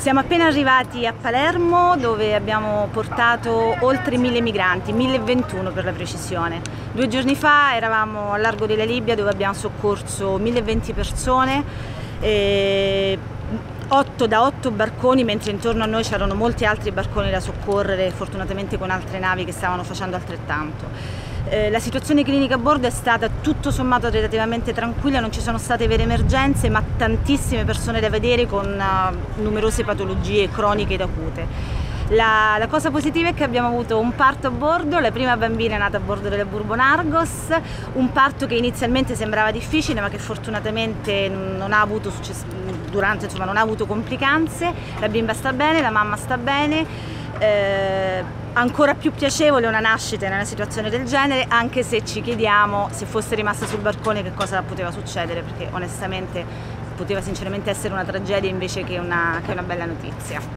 Siamo appena arrivati a Palermo, dove abbiamo portato oltre 1000 migranti, 1021 per la precisione. 2 giorni fa eravamo al largo della Libia, dove abbiamo soccorso 1020 persone, 8 da 8 barconi, mentre intorno a noi c'erano molti altri barconi da soccorrere, fortunatamente con altre navi che stavano facendo altrettanto. La situazione clinica a bordo è stata tutto sommato relativamente tranquilla, non ci sono state vere emergenze, ma tantissime persone da vedere con numerose patologie croniche ed acute. La cosa positiva è che abbiamo avuto un parto a bordo, la prima bambina è nata a bordo della Bourbon Argos, un parto che inizialmente sembrava difficile ma che fortunatamente non ha avuto non ha avuto complicanze. La bimba sta bene, la mamma sta bene. Ancora più piacevole una nascita in una situazione del genere, anche se ci chiediamo, se fosse rimasta sul barcone, che cosa poteva succedere, perché onestamente poteva sinceramente essere una tragedia invece che una bella notizia.